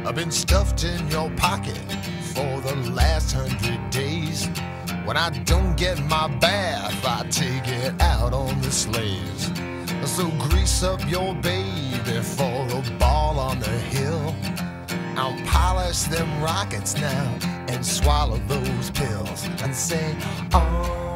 I've been stuffed in your pocket for the last 100 days. When I don't get my bath, I take it out on the sleighs. So grease up your baby for the ball on the hill. I'll polish them rockets now and swallow those pills and say, oh.